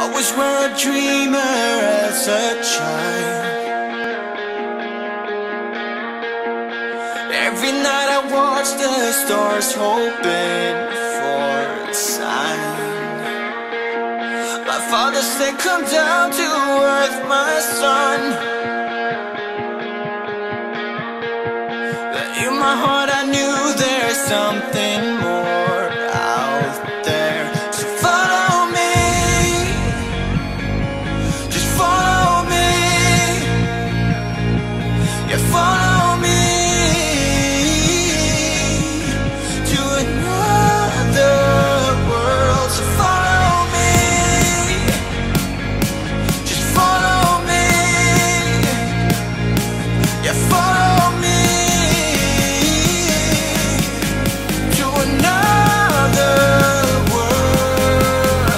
Always were a dreamer as a child. Every night I watch the stars, hoping for a sign. My father said, come down to earth, my son. But in my heart I knew there's something more out there. So follow me, just follow me. Yeah, follow me to another world. So follow me, just follow me. Yeah, follow me to another world.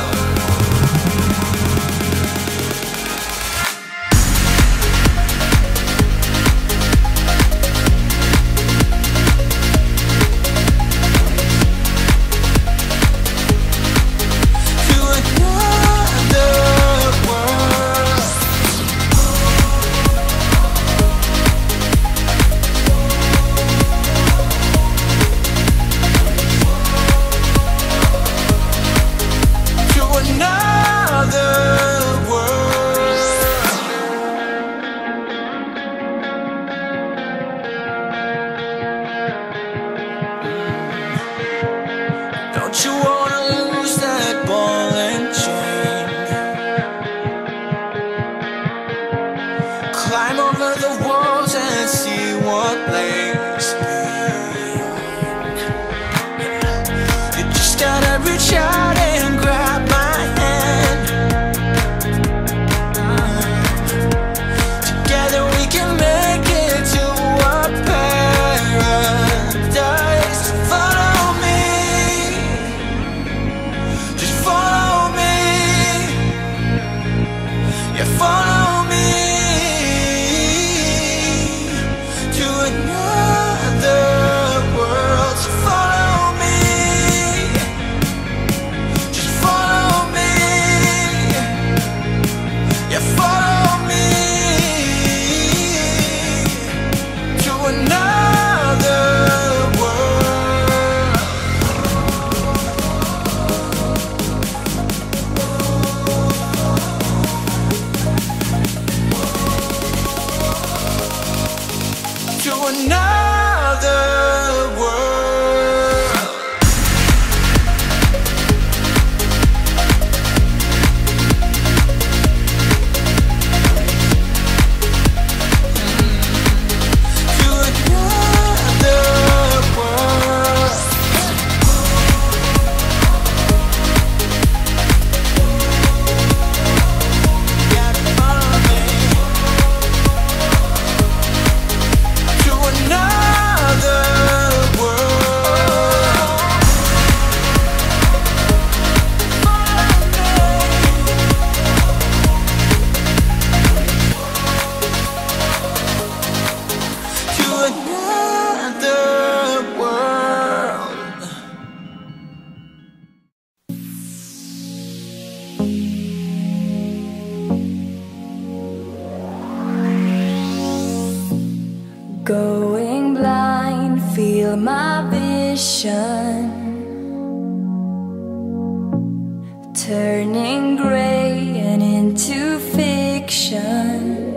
To another world. To another world. Don't you wanna lose that ball and chain? Climb over the walls and see what lays beyond. You just gotta reach out and grab my hand. Together we can make it to a paradise. Follow me, just follow me. Yeah, follow me to another world. So follow me, just follow me. Yeah, follow me to another world. To another world. To another world. Gotta follow me to another world. To another world. Going blind, feel my vision turning gray and into fiction.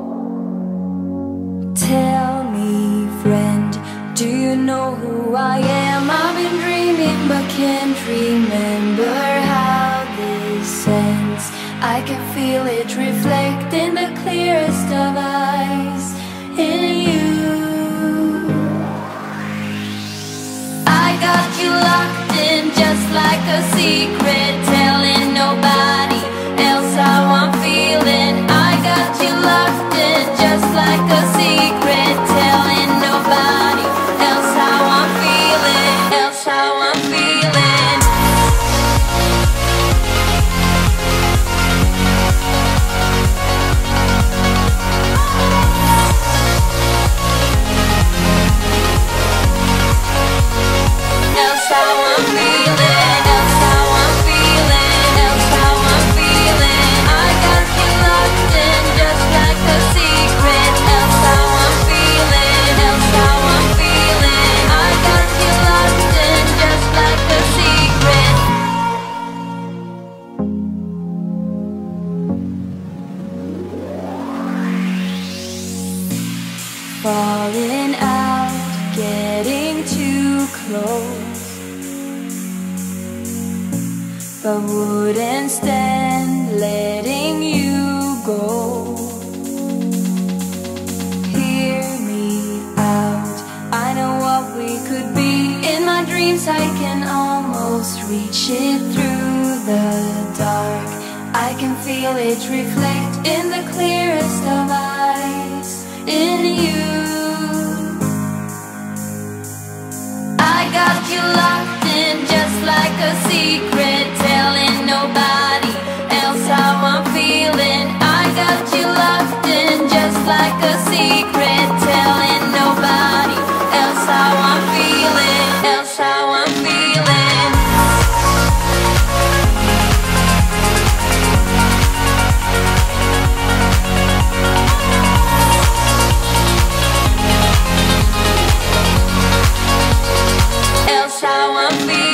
Tell me, friend, do you know who I am? I've been dreaming but can't remember how this ends. I can feel it reflect in the clearest of eyes in you. I got you locked in just like a secret, telling nobody else how I'm feeling. I got you locked in just like a secret, telling nobody else how I'm feeling, else how I'm feeling. Else how I'm feeling, else how I'm feeling. falling out, getting too close, but wouldn't stand letting you go. Hear me out, I know what we could be. In my dreams I can almost reach it through the dark. I can feel it reflect in the clearest of eyes, in you. I got you locked in just like a secret, telling nobody else how I'm feeling. I got you locked in just like a secret, telling nobody else how I'm feeling, else how I'm feeling. Else how I'm feeling.